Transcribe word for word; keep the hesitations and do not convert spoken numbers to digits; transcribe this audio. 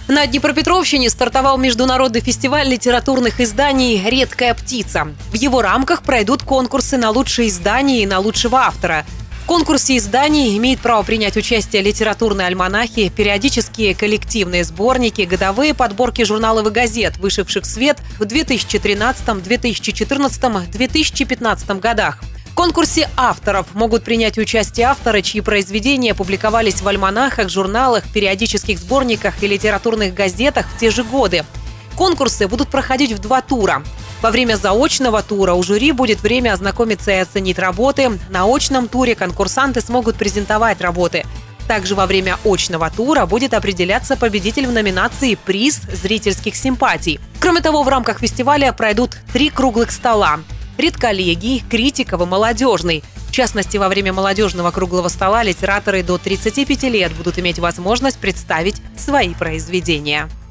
На Днепропетровщине стартовал международный фестиваль литературных изданий «Редкая птица». В его рамках пройдут конкурсы на лучшие издания и на лучшего автора. В конкурсе изданий имеет право принять участие литературные альманахи, периодические коллективные сборники, годовые подборки журналов и газет, вышедших в свет в две тысячи тринадцатом, две тысячи четырнадцатом, две тысячи пятнадцатом годах. В конкурсе авторов могут принять участие авторы, чьи произведения публиковались в альманахах, журналах, периодических сборниках и литературных газетах в те же годы. Конкурсы будут проходить в два тура. Во время заочного тура у жюри будет время ознакомиться и оценить работы. На очном туре конкурсанты смогут презентовать работы. Также во время очного тура будет определяться победитель в номинации «Приз зрительских симпатий». Кроме того, в рамках фестиваля пройдут три круглых стола: редколлегий, критиков и молодежный. В частности, во время молодежного круглого стола литераторы до тридцати пяти лет будут иметь возможность представить свои произведения.